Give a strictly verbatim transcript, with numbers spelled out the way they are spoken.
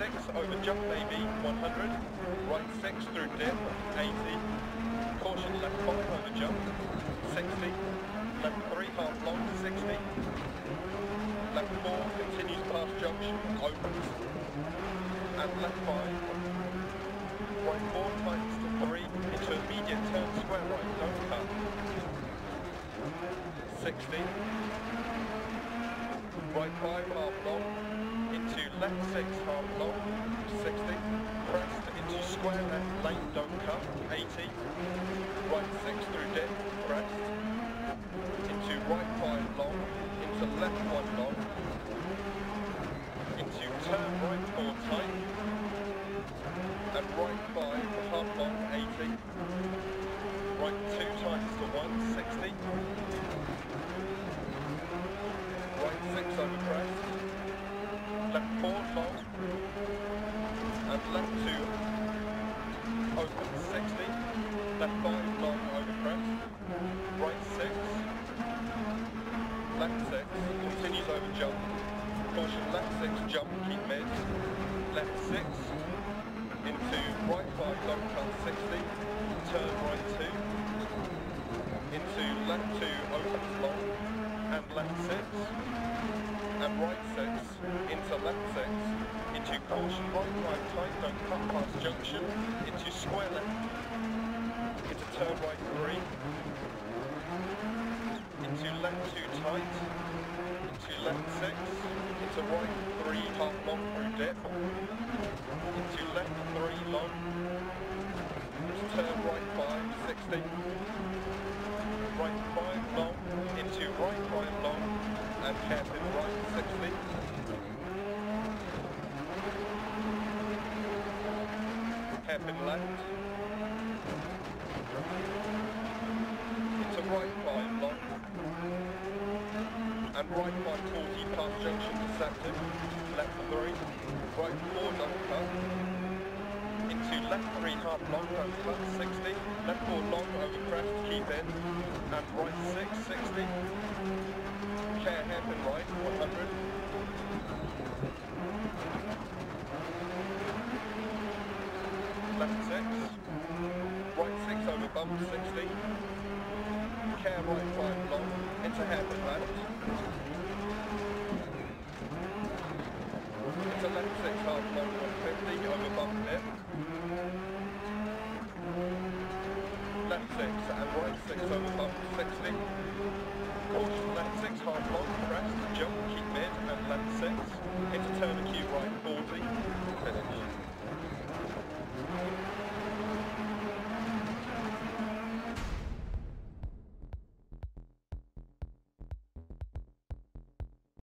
six over jump maybe, one hundred. Right six through dip, eighty. Caution left five over jump, sixty. Left three half long, sixty. Left four continues past junction, opens. And left five. Right four tightens to three, into immediate turn square right, don't cut. sixty. Right five half long, into left six half long, sixty. Crest into square left lane, don't cut, eighty. Right six through dip, crest. Into right five long, into left one long. Into turn right four tight. And right five half long, eighty. Right two tightens to one, sixty. Right six over crest. Left four long. And left two open, sixty. Left five long over crest. Right six. Left six continues over jump. Caution left six jump, keep mid. Left six into right five don't cut, sixty. Turn right two. Into left two opens long. And left six. And right six into left six. Into caution right five tight, don't cut past junction. Into square left. Into turn right three. Into left two tight. Into left six. Into right three half long through dip. Into left three long. Into turn right five, sixty. Right five long. Into right five long. And hairpin right, sixty. Hairpin left. Into right five long. And right five forty past junction deceptive. Left three. Right four don't cut. Into left three half long don't cut, sixty. Left four long over crest, keep in. And right six, sixty. Care hairpin right, one hundred. Left six. Right six over bump, sixty. Care right five long, into hairpin left. Into left six half long, one fifty, over bump dip. Left six